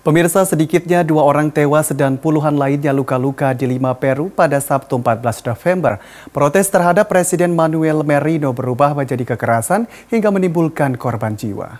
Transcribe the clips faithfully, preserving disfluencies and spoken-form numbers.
Pemirsa, sedikitnya dua orang tewas dan puluhan lainnya luka-luka di Lima, Peru pada Sabtu empat belas November. Protes terhadap Presiden Manuel Merino berubah menjadi kekerasan hingga menimbulkan korban jiwa.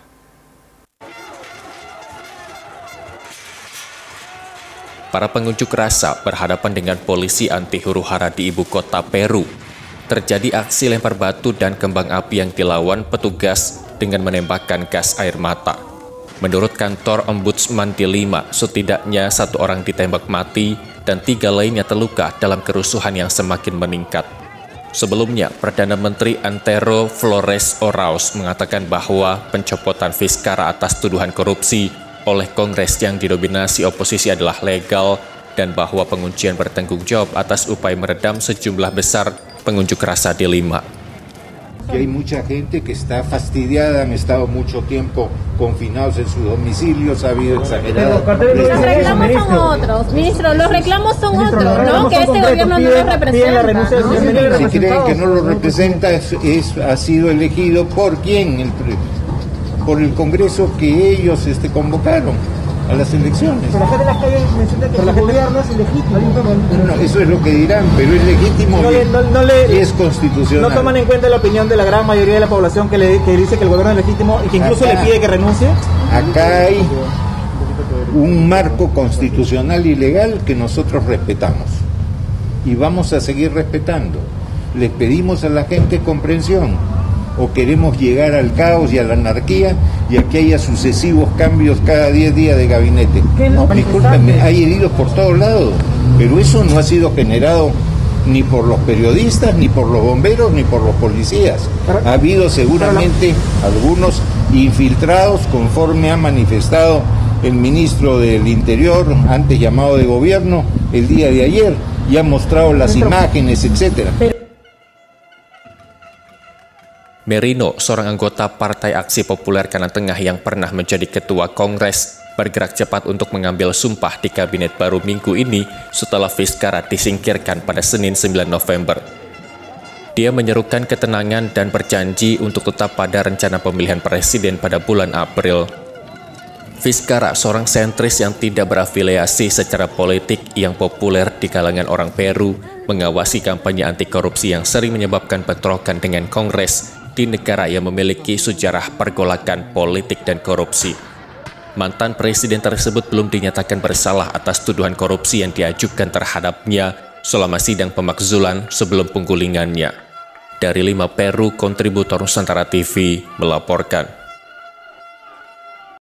Para pengunjuk rasa berhadapan dengan polisi anti huru-hara di ibu kota Peru. Terjadi aksi lempar batu dan kembang api yang dilawan petugas dengan menembakkan gas air mata. Menurut kantor Ombudsman di Lima, setidaknya satu orang ditembak mati dan tiga lainnya terluka dalam kerusuhan yang semakin meningkat. Sebelumnya, Perdana Menteri Antero Flores Oraos mengatakan bahwa pencopotan Vizcarra atas tuduhan korupsi oleh Kongres yang didominasi oposisi adalah legal dan bahwa penguncian bertanggung jawab atas upaya meredam sejumlah besar pengunjuk rasa di Lima. Que hay mucha gente que está fastidiada, han estado mucho tiempo confinados en sus domicilios, ha habido exagerado. Los reclamos son otros, ministro, los reclamos son otros, ¿no? Que este gobierno no los representa. Si creen que no lo representa, es, es, ha sido elegido por quién, el, por el Congreso que ellos este, convocaron a las elecciones. Pero la gente de las calles menciona que el gobierno es ilegítimo. No, eso es lo que dirán, pero es legítimo no le, no, no le, y es constitucional. No toman en cuenta la opinión de la gran mayoría de la población que, le, que dice que el gobierno es legítimo y que incluso acá, le pide que renuncie. Acá hay un marco constitucional y legal que nosotros respetamos y vamos a seguir respetando. Les pedimos a la gente comprensión. O queremos llegar al caos y a la anarquía y a que haya sucesivos cambios cada diez días de gabinete. No, discúlpenme, hay heridos por todos lados, pero eso no ha sido generado ni por los periodistas, ni por los bomberos, ni por los policías. Ha habido seguramente algunos infiltrados, conforme ha manifestado el ministro del Interior, antes llamado de Gobierno, el día de ayer, y ha mostrado las imágenes, etcétera. Merino, seorang anggota Partai Aksi Populer Kanan Tengah yang pernah menjadi ketua Kongres, bergerak cepat untuk mengambil sumpah di kabinet baru minggu ini setelah Vizcarra disingkirkan pada Senin sembilan November. Dia menyerukan ketenangan dan berjanji untuk tetap pada rencana pemilihan presiden pada bulan April. Vizcarra, seorang sentris yang tidak berafiliasi secara politik yang populer di kalangan orang Peru, mengawasi kampanye anti korupsi yang sering menyebabkan bentrokan dengan Kongres di negara yang memiliki sejarah pergolakan politik dan korupsi. Mantan presiden tersebut belum dinyatakan bersalah atas tuduhan korupsi yang diajukan terhadapnya selama sidang pemakzulan sebelum penggulingannya. Dari Lima, Peru, kontributor Nusantara T V melaporkan.